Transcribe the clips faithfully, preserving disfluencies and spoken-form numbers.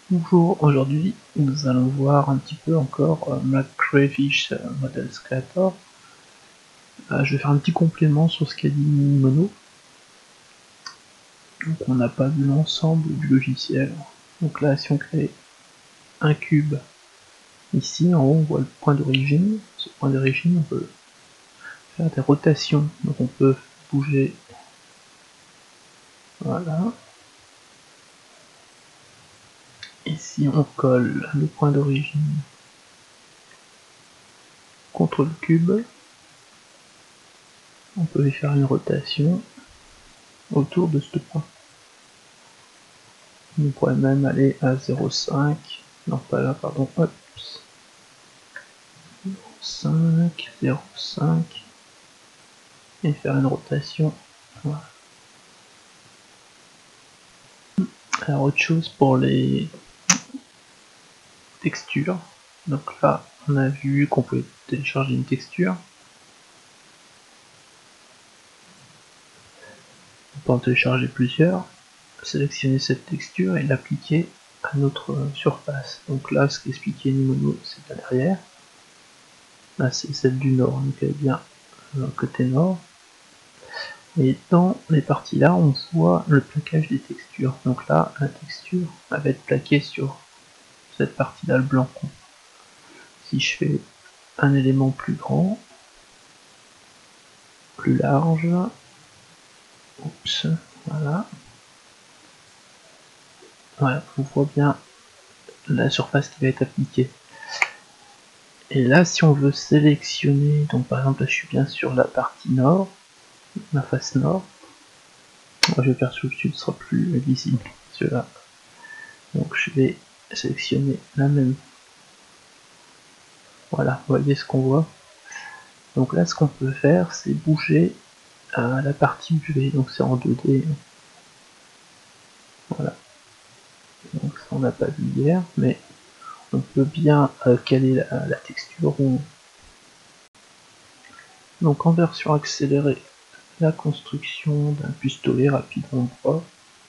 Bonjour, aujourd'hui nous allons voir un petit peu encore euh, McCrayfish euh, Models Creator. Euh, je vais faire un petit complément sur ce qu'a dit Mono. Donc on n'a pas vu l'ensemble du logiciel. Donc là si on crée un cube, ici en haut on voit le point d'origine. Ce point d'origine on peut faire des rotations, donc on peut bouger, voilà. Ici on colle le point d'origine contre le cube. On peut y faire une rotation autour de ce point. On pourrait même aller à zéro virgule cinq, non pas là, pardon, hop, cinq, zéro virgule cinq, et faire une rotation. Voilà. Alors autre chose pour les textures, donc là on a vu qu'on pouvait télécharger une texture. On peut en télécharger plusieurs, sélectionner cette texture et l'appliquer à notre surface. Donc là ce qu'expliquait Nimono c'est là derrière. Là c'est celle du nord, donc elle est bien dans le côté nord. Et dans les parties là, on voit le plaquage des textures. Donc là, la texture elle va être plaquée sur cette partie là, le blanc. Si je fais un élément plus grand, plus large, oups, voilà. Voilà, on voit bien la surface qui va être appliquée. Et là, si on veut sélectionner, donc par exemple là je suis bien sur la partie nord, la face nord, moi je vais faire sur le sud, ce sera plus visible, celui-là. Donc je vais sélectionner la même. Voilà, vous voyez ce qu'on voit. Donc là ce qu'on peut faire c'est bouger à la partie U V, donc c'est en deux D. Voilà. Donc ça on n'a pas vu hier, mais on peut bien euh, caler la, la texture. Où... Donc en version accélérée, la construction d'un pistolet rapide en droit.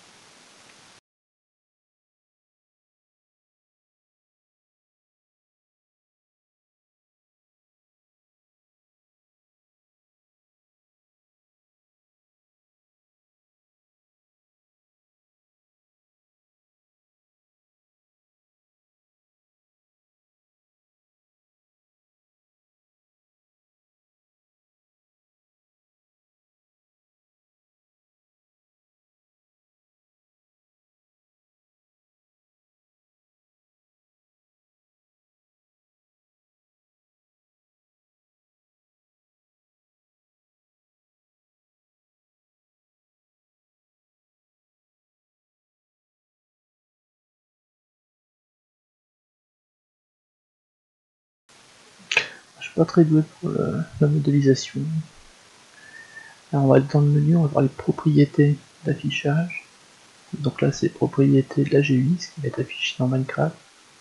Je suis pas très doué pour le, la modélisation. Alors on va être dans le menu, on va voir les propriétés d'affichage. Donc là c'est propriétés de la G U I, ce qui va être affiché dans Minecraft.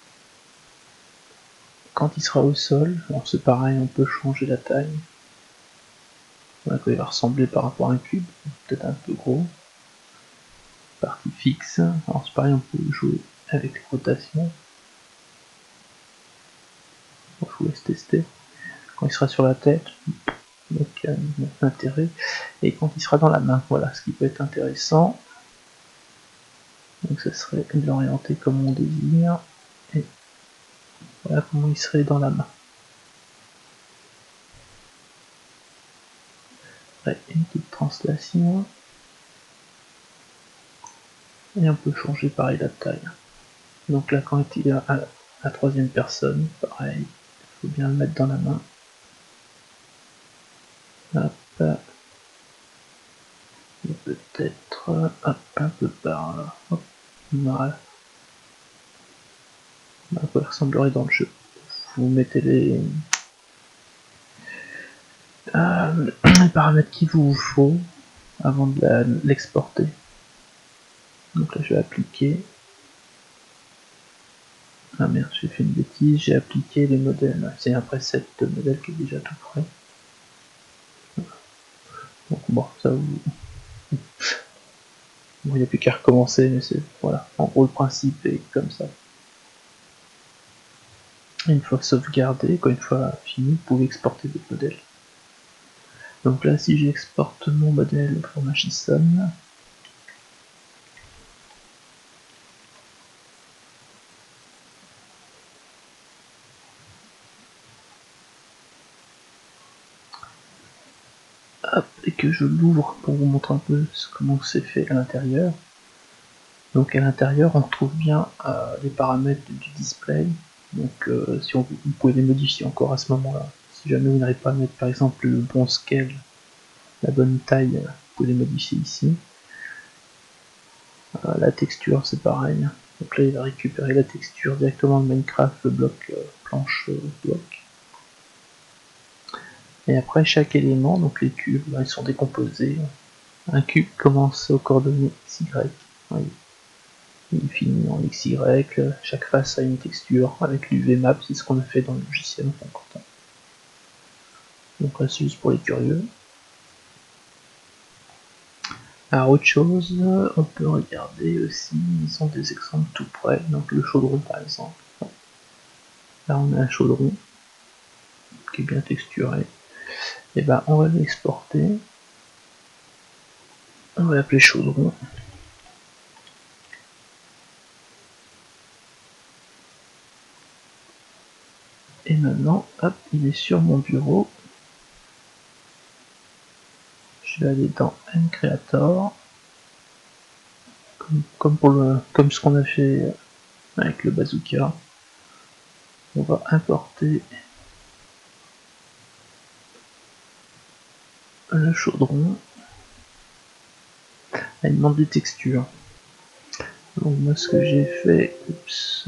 Quand il sera au sol, alors c'est pareil, on peut changer la taille. Voilà, il va ressembler par rapport à un cube, peut-être un peu gros. Partie fixe, alors c'est pareil, on peut jouer avec les rotations. Bon, je vous laisse tester. Quand il sera sur la tête, donc euh, intérêt. Et quand il sera dans la main, voilà, ce qui peut être intéressant. Donc ce serait de l'orienter comme on désire. Et voilà comment il serait dans la main. Après, une petite translation. Et on peut changer pareil la taille. Donc là quand il est à la troisième personne, pareil, il faut bien le mettre dans la main. Hop. Et peut-être hop, un peu par là. Hop. Voilà. À quoi il ressemblerait dans le jeu. Vous mettez les, euh, les paramètres qu'il vous faut avant de l'exporter. Donc là je vais appliquer. Ah merde, j'ai fait une bêtise, j'ai appliqué les modèles. C'est un preset de modèle qui est déjà tout prêt. Donc bon, ça vous... Bon, il n'y a plus qu'à recommencer, mais c'est... Voilà, en gros le principe est comme ça. Une fois sauvegardé, quand une fois fini, vous pouvez exporter votre modèle. Donc là, si j'exporte mon modèle au format JSON, hop, et que je l'ouvre pour vous montrer un peu comment c'est fait à l'intérieur. Donc à l'intérieur, on retrouve bien euh, les paramètres du display. Donc euh, si on, vous pouvez les modifier encore à ce moment-là. Si jamais vous n'arrivez pas à mettre par exemple le bon scale, la bonne taille, vous pouvez les modifier ici. Euh, la texture, c'est pareil. Donc là, il va récupérer la texture directement de Minecraft, le bloc euh, planche euh, bloc. Et après, chaque élément, donc les cubes, ben, ils sont décomposés. Un cube commence aux coordonnées X Y. Oui. Il finit en X Y, chaque face a une texture avec l'U V map, c'est ce qu'on a fait dans le logiciel en temps. Donc là c'est juste pour les curieux. Alors autre chose, on peut regarder aussi, ils ont des exemples tout près, donc le chaudron par exemple. Là on a un chaudron qui est bien texturé. Et ben on va l'exporter. On va l'appeler chaudron. Et maintenant, hop, il est sur mon bureau. Je vais aller dans N-Creator. Comme, comme, pour le, comme ce qu'on a fait avec le bazooka. On va importer le chaudron. Ah, il demande des textures. Donc moi ce que j'ai fait, oups,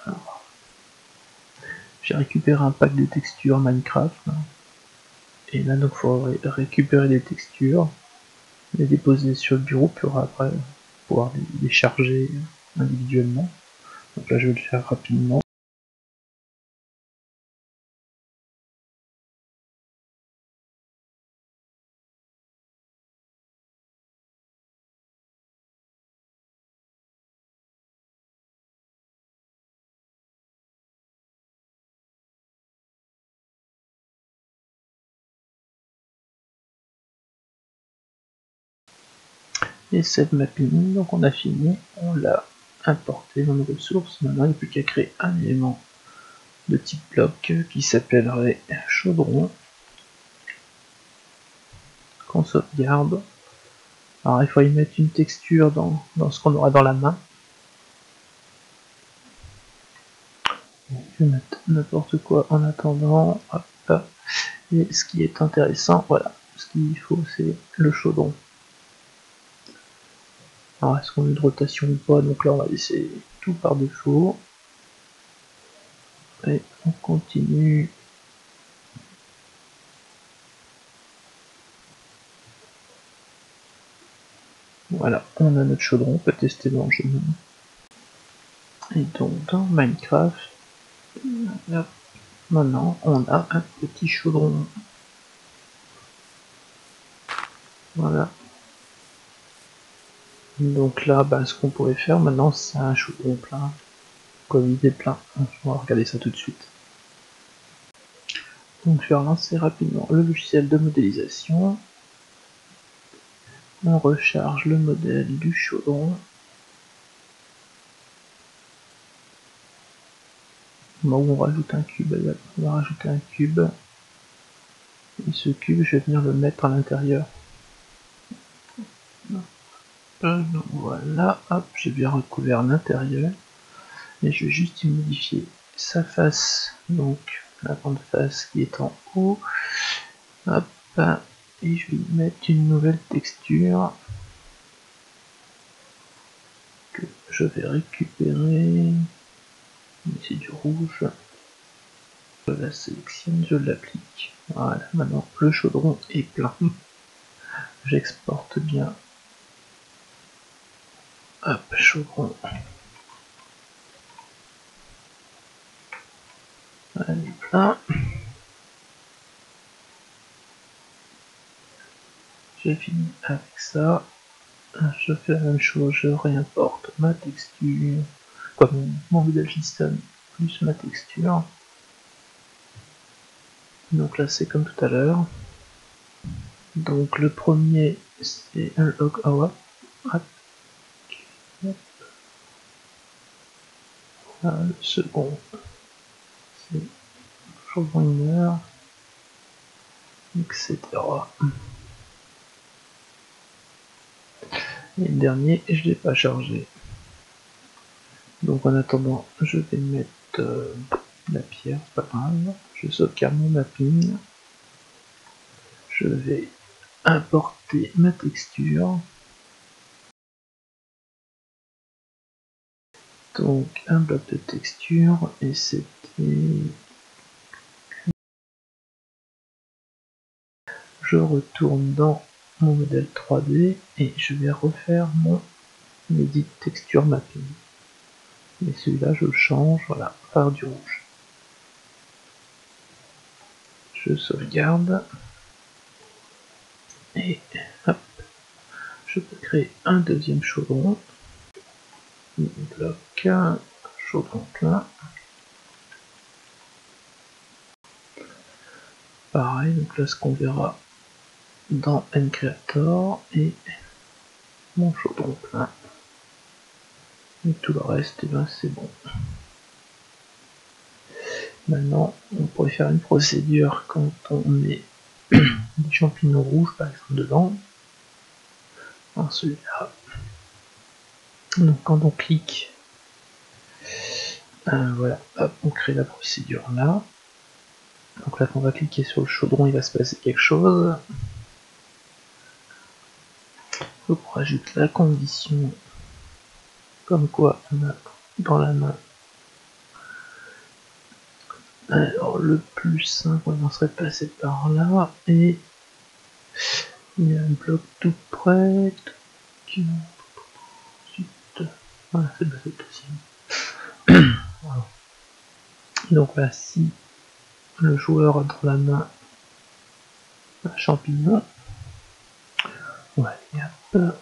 j'ai récupéré un pack de textures Minecraft. Et là donc il faut ré récupérer les textures, les déposer sur le bureau pour après pouvoir les, les charger individuellement. Donc là je vais le faire rapidement. Et save mapping, donc on a fini, on l'a importé dans nos ressources. Maintenant il n'y a plus qu'à créer un élément de type bloc qui s'appellerait chaudron, qu'on sauvegarde. Alors il faut y mettre une texture dans, dans ce qu'on aura dans la main. Je vais mettre n'importe quoi en attendant. Hop. Et ce qui est intéressant, voilà, ce qu'il faut c'est le chaudron. Alors est-ce qu'on a une rotation ou pas? Donc là on va laisser tout par défaut. Et on continue. Voilà, on a notre chaudron, on peut tester dans le jeu. Et donc dans Minecraft, là, maintenant on a un petit chaudron. Voilà. Donc là, bah, ce qu'on pourrait faire maintenant, c'est un chaudron plein. Comme il est plein. On va regarder ça tout de suite. Donc je vais relancer rapidement le logiciel de modélisation. On recharge le modèle du chaudron. Bon, on rajoute un cube, on va rajouter un cube. Et ce cube, je vais venir le mettre à l'intérieur. Voilà, hop, j'ai bien recouvert l'intérieur. Et je vais juste y modifier sa face, donc la grande face qui est en haut. Hop, et je vais y mettre une nouvelle texture que je vais récupérer. C'est du rouge. Je la sélectionne, je l'applique. Voilà, maintenant le chaudron est plein. J'exporte bien. Hop, chaudron. Elle est plein. J'ai fini avec ça. Je fais la même chose, je réimporte ma texture, quoi, mon, mon modèle JSON plus ma texture. Donc là c'est comme tout à l'heure. Donc le premier c'est un log hour. Le second c'est chaudron une heure, et cetera. Et le dernier je l'ai pas chargé. Donc en attendant je vais mettre euh, la pierre, pas grave. Je sauvegarde mon mapping. Je vais importer ma texture. Donc un bloc de texture et c'était... Je retourne dans mon modèle trois D et je vais refaire mon edit texture mapping. Et celui-là je le change, voilà, par du rouge. Je sauvegarde et hop, je peux créer un deuxième chaudron. Bloc, chaudron plein. Pareil, donc là ce qu'on verra dans Ncreator et mon chaudron plein. Et tout le reste, et ben c'est bon. Maintenant, on pourrait faire une procédure quand on met des champignons rouges par exemple dedans. Dans celui-là. Donc quand on clique, euh, voilà, hop, on crée la procédure là. Donc là, quand on va cliquer sur le chaudron, il va se passer quelque chose. Donc on rajoute la condition comme quoi on a dans la main. Alors le plus simple, on serait de passer par là et il y a un bloc tout près. Ensuite, voilà, c'est le deuxième. Voilà. Donc là, si le joueur a dans la main un champignon, ouais, hop.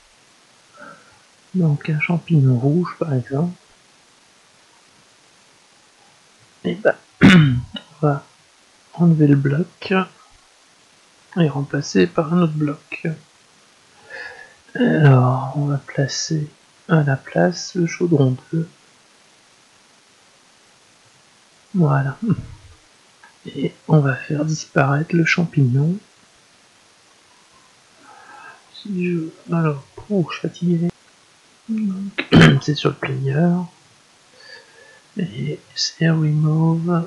Donc un champignon rouge par exemple, et ben on va enlever le bloc et remplacer par un autre bloc. Alors on va placer à la place le chaudron deux. Voilà. Et on va faire disparaître le champignon. Si je... Alors, oh, je suis fatigué. C'est sur le player. Et c'est remove.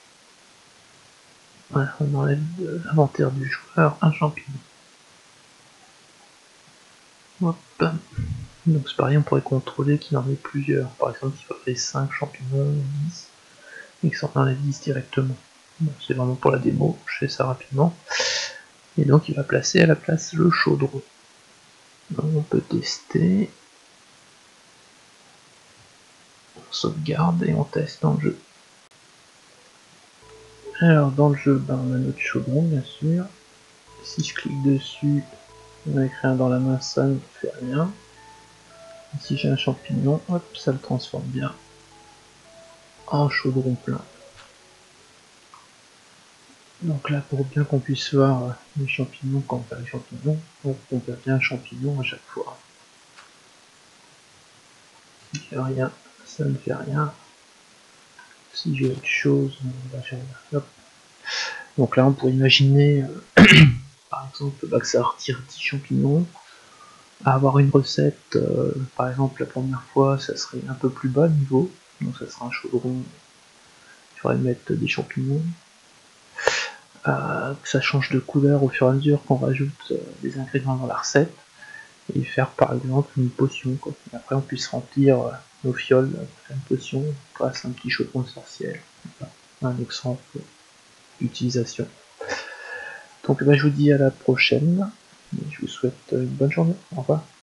Voilà, on enlève de l'inventaire du joueur un champignon. Hop. Donc c'est pareil, on pourrait contrôler qu'il en ait plusieurs. Par exemple, il faudrait cinq champignons, dix, et que ça en enlève dix directement. Bon, c'est vraiment pour la démo, je fais ça rapidement. Et donc il va placer à la place le chaudron. Donc on peut tester. On sauvegarde et on teste dans le jeu. Alors dans le jeu, ben, on a notre chaudron bien sûr. Si je clique dessus, on a écrit un dans la main, ça ne fait rien. Et si j'ai un champignon, hop, ça le transforme bien en chaudron plein. Donc là, pour bien qu'on puisse voir les champignons quand on fait les champignons, on voit bien un champignon à chaque fois. Si j'ai rien, ça ne fait rien. Si j'ai autre chose, bah, j'ai rien. Hop. Donc là, on pourrait imaginer, euh, par exemple, bah, que ça retire dix champignons. À avoir une recette, euh, par exemple, la première fois, ça serait un peu plus bas le niveau. Donc ça sera un chaudron. Il faudrait mettre des champignons. Euh, que ça change de couleur au fur et à mesure qu'on rajoute euh, des ingrédients dans la recette. Et faire par exemple une potion, quoi. Et après on puisse remplir euh, nos fioles, euh, faire une potion grâce à un petit chaudron de sorcière. Voilà. Un exemple d'utilisation. Donc bah, je vous dis à la prochaine, et je vous souhaite une bonne journée, au revoir.